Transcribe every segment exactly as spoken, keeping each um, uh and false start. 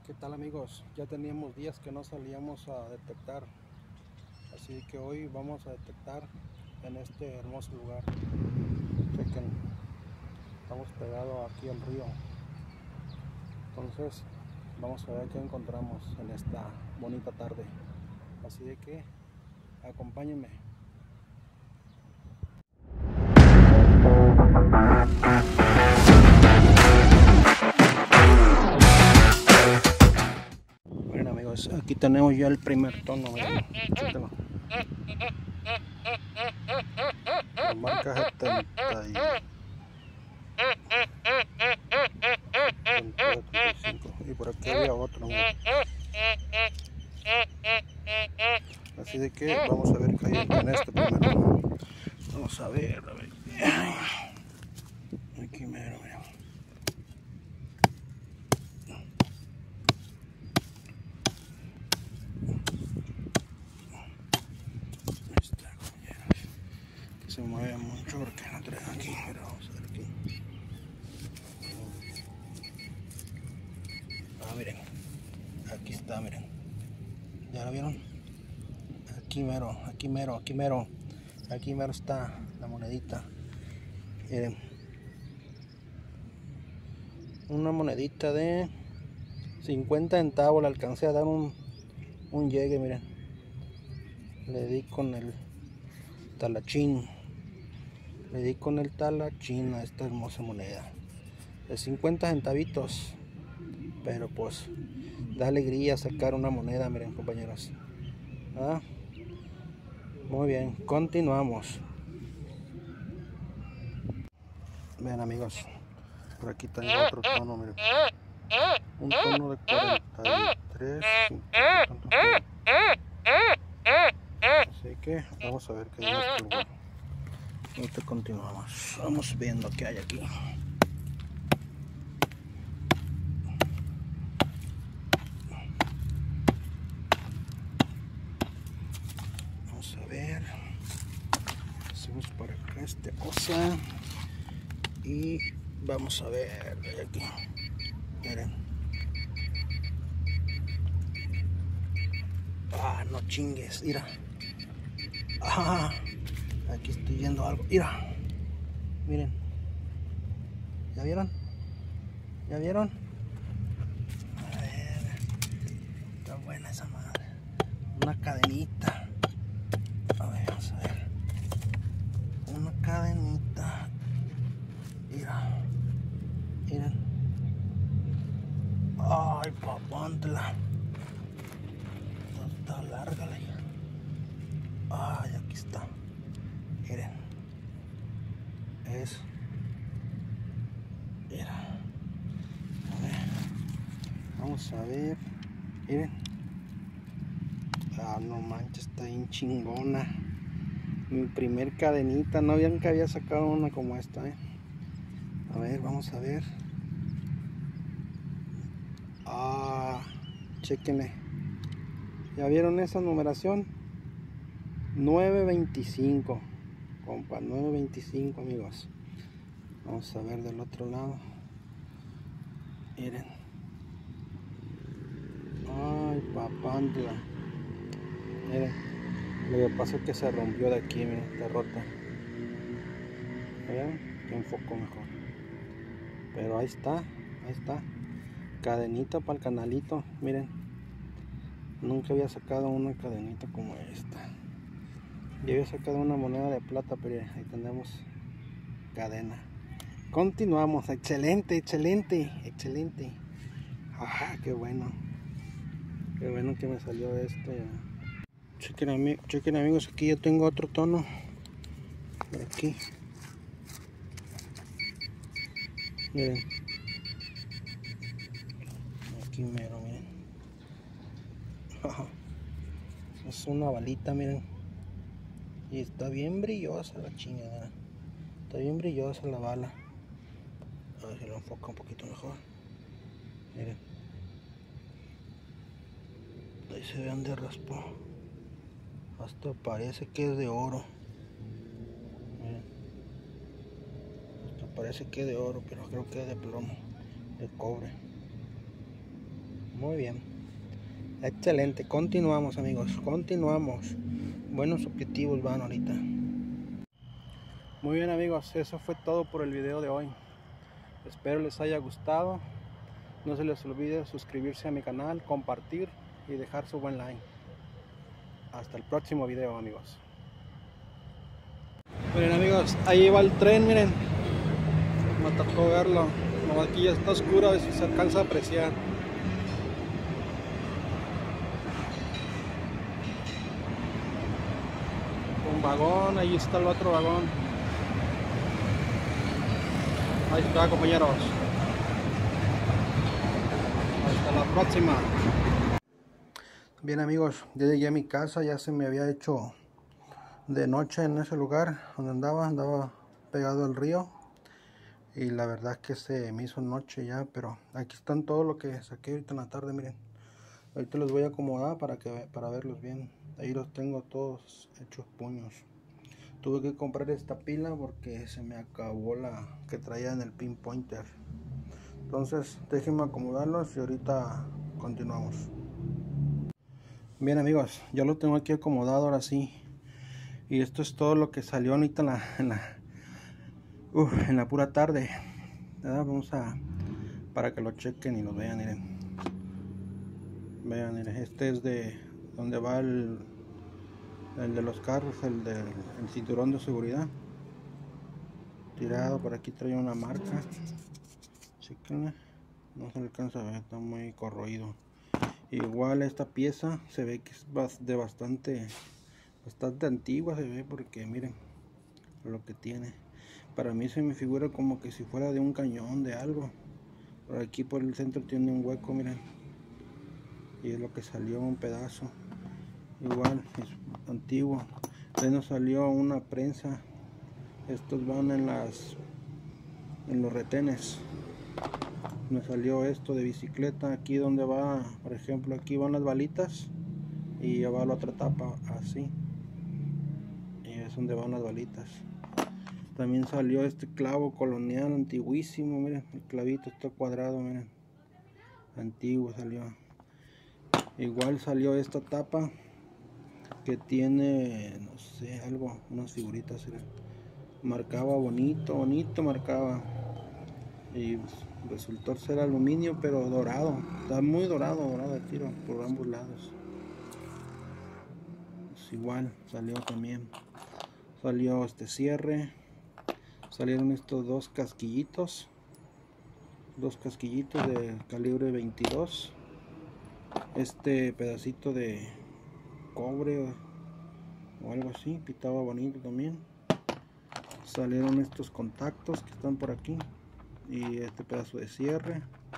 ¿Qué tal, amigos? Ya teníamos días que no salíamos a detectar, así que hoy vamos a detectar en este hermoso lugar. Chequen, estamos pegados aquí al río, entonces vamos a ver qué encontramos en esta bonita tarde, así de que acompáñenme. Bueno, amigos, aquí tenemos ya el primer tono, miren, chéquenlo. Lo marca setenta y cinco, y por aquí había otro, miren. Así de que vamos a ver qué hay en este primero. Vamos a ver, a ver. Aquí mero, mira. Ahí está, compañeros. Que se mueve mucho porque no trae aquí. Mira, vamos a ver aquí. Ah, miren. Aquí está, miren. ¿Ya lo vieron? Aquí mero, aquí mero, aquí mero. Aquí mero está la monedita. Miren. Una monedita de cincuenta centavos. Le alcancé a dar un, un llegue, miren. Le di con el talachín. Le di con el talachín a esta hermosa moneda. De cincuenta centavitos. Pero pues da alegría sacar una moneda, miren, compañeros. ¿Ah? Muy bien, continuamos. Vean, amigos, por aquí tengo otro tono, miren. Un tono de cuarenta y tres. Así que vamos a ver qué hay en este lugar. Ahorita continuamos. Vamos viendo qué hay aquí. Vamos a ver. Hacemos para acá esta cosa. Y vamos a ver aquí. Miren. Ah, no chingues, mira. Ah, aquí estoy viendo algo. Mira. Miren. ¿Ya vieron? ¿Ya vieron? A ver. Está buena esa madre. Una cadenita. A ver, vamos a ver. Una cadenita. Mira. Miren. Ay, papantla. Está larga la ya. Ay, aquí está. Miren. Es. Mira. A ver. Vamos a ver. Miren. Ah, no manches, está bien chingona. Mi primer cadenita. No habían que había sacado una como esta, eh. A ver, vamos a ver. Ah, chequenle. ¿Ya vieron esa numeración? nueve veinticinco, compa, nueve veinticinco, amigos. Vamos a ver del otro lado. Miren. Ay, papantla. Miren. Lo que pasa es que se rompió de aquí, miren, está rota. ¿Ven? Que enfoco mejor. Pero ahí está, ahí está. Cadenita para el canalito, miren. Nunca había sacado una cadenita como esta. Yo había sacado una moneda de plata, pero ahí tenemos cadena. Continuamos. Excelente, excelente, excelente. Ajá, qué bueno. Qué bueno que me salió esto. Chequen, ami chequen, amigos, aquí yo tengo otro tono. Por aquí. Miren. Aquí mero, miren. Es una balita, miren. Y está bien brillosa la chingada. Está bien brillosa la bala. A ver si lo enfoca un poquito mejor. Miren. Ahí se ve donde raspó. Hasta parece que es de oro. Miren. Hasta parece que es de oro, pero creo que es de plomo, de cobre. Muy bien. Excelente. Continuamos, amigos. Continuamos. Buenos objetivos van ahorita. Muy bien, amigos. Eso fue todo por el video de hoy. Espero les haya gustado. No se les olvide suscribirse a mi canal, compartir y dejar su buen like. Hasta el próximo video, amigos. Miren, amigos, ahí va el tren, miren. Me tocó verlo. Como aquí ya está oscuro, a ver si se alcanza a apreciar. Un vagón, ahí está el otro vagón. Ahí está, compañeros. Hasta la próxima. Bien, amigos, ya llegué a mi casa. Ya se me había hecho de noche en ese lugar donde andaba. Andaba pegado al río. Y la verdad es que se me hizo noche ya. Pero aquí están todo lo que saqué ahorita en la tarde, miren. Ahorita los voy a acomodar para, que, para verlos bien. Ahí los tengo todos hechos puños. Tuve que comprar esta pila porque se me acabó la que traía en el pin pointer. Entonces déjenme acomodarlos y ahorita continuamos. Bien, amigos, ya lo tengo aquí acomodado ahora sí. Y esto es todo lo que salió ahorita en la, en la, uh, en la pura tarde. ¿Verdad? Vamos a, para que lo chequen y lo vean, miren. Vean, miren, este es de donde va el, el de los carros, el del el cinturón de seguridad. Tirado, por aquí trae una marca. Chequenle. No se alcanza a ver, está muy corroído. Igual esta pieza se ve que es de bastante bastante antigua, se ve, porque miren lo que tiene. Para mí se me figura como que si fuera de un cañón de algo. Por aquí por el centro tiene un hueco, miren, y es lo que salió, un pedazo. Igual es antiguo. De nos salió una prensa. Estos van en las en los retenes. Me salió esto de bicicleta. Aquí donde va, por ejemplo, aquí van las balitas y ya va la otra tapa así, y es donde van las balitas. También salió este clavo colonial antiguísimo, miren, el clavito está cuadrado, miren, antiguo salió. Igual salió esta tapa que tiene, no sé, algo, unas figuritas, miren. Marcaba bonito, bonito marcaba, y resultó ser aluminio pero dorado, está muy dorado, dorado de tiro por ambos lados. Pues igual salió también, salió este cierre, salieron estos dos casquillitos, dos casquillitos de calibre veintidós, este pedacito de cobre o, o algo así, pitaba bonito también. Salieron estos contactos que están por aquí y este pedazo de cierre,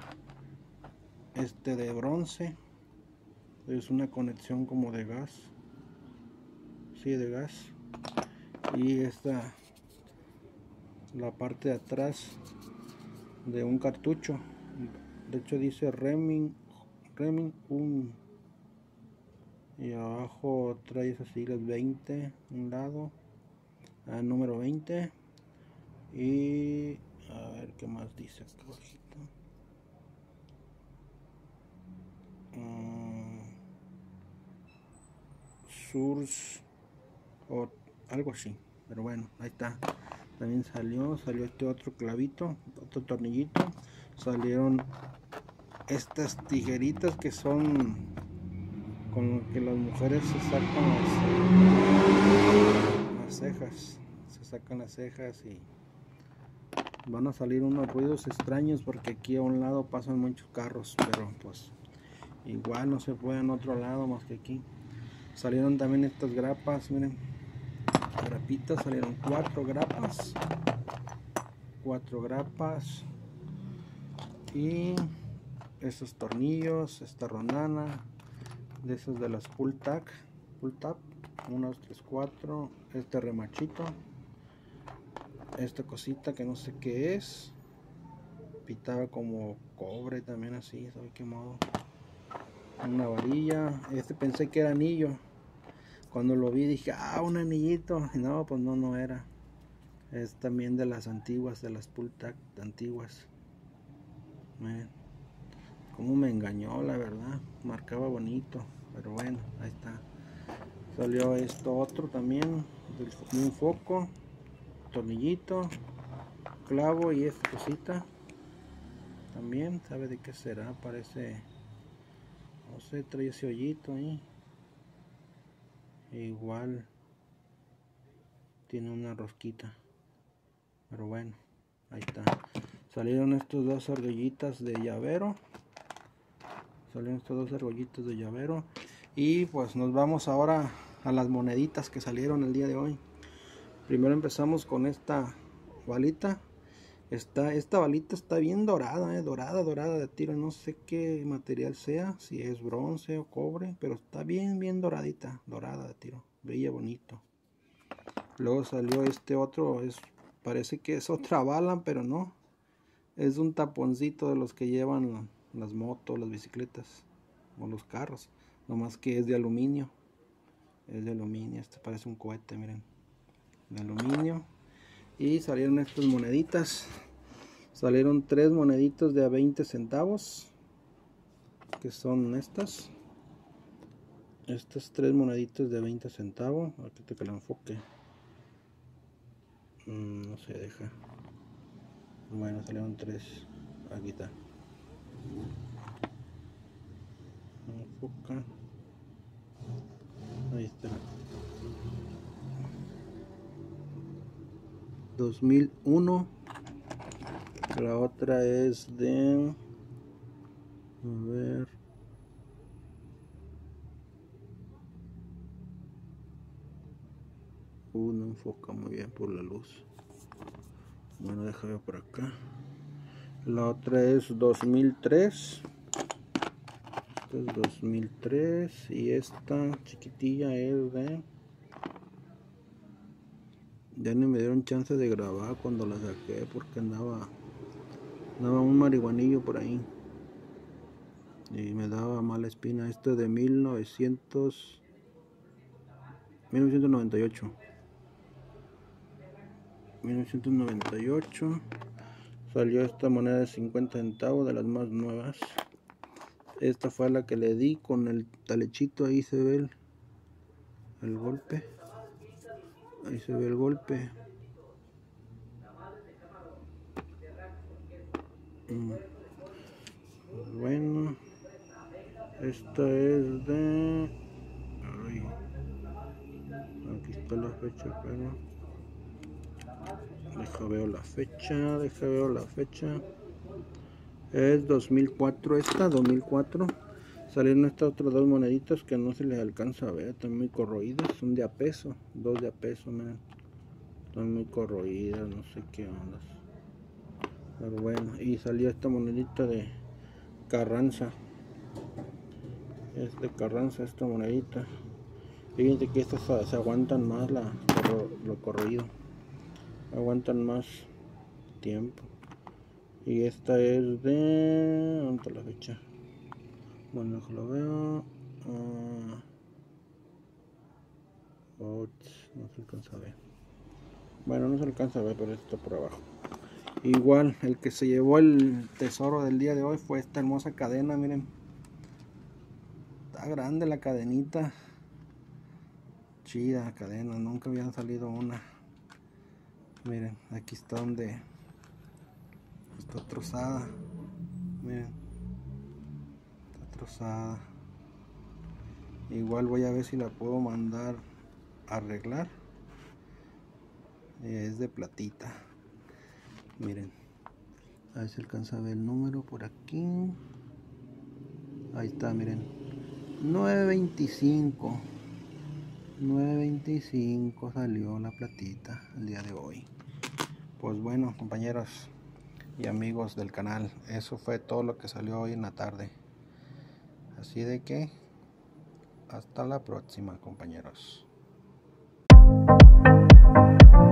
este de bronce, es una conexión como de gas, sí, de gas. Y esta, la parte de atrás de un cartucho, de hecho dice Reming Reming un, y abajo trae esas siglas veinte, un lado, al número veinte, y a ver qué más dice acá abajito. Uh, Source o algo así, pero bueno, ahí está. También salió, salió este otro clavito, otro tornillito. Salieron estas tijeritas que son con lo que las mujeres se sacan las, las cejas, se sacan las cejas, y van a salir unos ruidos extraños porque aquí a un lado pasan muchos carros, pero pues igual no se puede en otro lado más que aquí. Salieron también estas grapas, miren, grapitas, salieron cuatro grapas, cuatro grapas, y estos tornillos, esta ronana, de esos de las pull tag, pull tab, uno, dos, tres, cuatro, este remachito, esta cosita que no sé qué es, pitaba como cobre también así, ¿sabe qué modo? Una varilla, este pensé que era anillo, cuando lo vi dije, ah, un anillito, y no, pues no, no era. Es también de las antiguas, de las pull tag antiguas. Miren, Como me engañó, la verdad. Marcaba bonito, pero bueno, ahí está. Salió esto otro también, un foco, tornillito, clavo y esta cosita. También, ¿sabe de qué será? Parece, no sé, trae ese hoyito ahí. Igual tiene una rosquita, pero bueno, ahí está. Salieron estos dos argollitas de llavero. Salieron estos dos argollitos de llavero. Y pues nos vamos ahora a las moneditas que salieron el día de hoy. Primero empezamos con esta balita. Esta, esta balita está bien dorada, eh, dorada, dorada de tiro. No sé qué material sea, si es bronce o cobre, pero está bien, bien doradita, dorada de tiro. Brilla bonito. Luego salió este otro, es, parece que es otra bala, pero no. Es un taponcito de los que llevan las motos, las bicicletas o los carros. Nomás que es de aluminio. Es de aluminio, este parece un cohete, miren. De aluminio. Y salieron estas moneditas. Salieron tres moneditos de a veinte centavos. Que son estas. Estas tres moneditas de veinte centavos. Ahorita que lo enfoque. Mm, no se deja. Bueno, salieron tres. Aquí está. Enfoca. Ahí está. dos mil uno. La otra es de, a ver, uh, no enfoca muy bien por la luz. Bueno, déjame ver por acá. La otra es dos mil tres. Esta es dos mil tres y esta chiquitilla es de, ya ni me dieron chance de grabar cuando la saqué porque andaba andaba un marihuanillo por ahí y me daba mala espina. Este es de mil novecientos noventa y ocho. mil novecientos noventa y ocho. Salió esta moneda de cincuenta centavos, de las más nuevas. Esta fue la que le di con el talechito. Ahí se ve el, el golpe. Ahí se ve el golpe. Mm. Bueno, esta es de... Ay, aquí está la fecha, pero... Deja veo la fecha, deja veo la fecha. Es dos mil cuatro esta, dos mil cuatro. Salieron estas otras dos moneditas que no se les alcanza a ver, están muy corroídas, son de a peso, dos de a peso, miren. Están muy corroídas, no sé qué ondas. Pero bueno, y salió esta monedita de Carranza. Es de Carranza esta monedita. Fíjense que estas se, se aguantan más la, lo corroído. Aguantan más tiempo. Y esta es de... ¿dónde está la fecha? Bueno, lo veo. Uh, oh, no se alcanza a ver. Bueno, no se alcanza a ver, pero esto está por abajo. Igual, el que se llevó el tesoro del día de hoy fue esta hermosa cadena, miren. Está grande la cadenita. Chida cadena, nunca había salido una. Miren, aquí está donde está trozada. Miren, está trozada. Igual voy a ver si la puedo mandar a arreglar. Es de platita. Miren, a ver si alcanza a ver el número por aquí. Ahí está, miren, nueve veinticinco. nueve veinticinco salió la platita el día de hoy. Pues bueno, compañeros y amigos del canal, eso fue todo lo que salió hoy en la tarde. Así de que hasta la próxima, compañeros.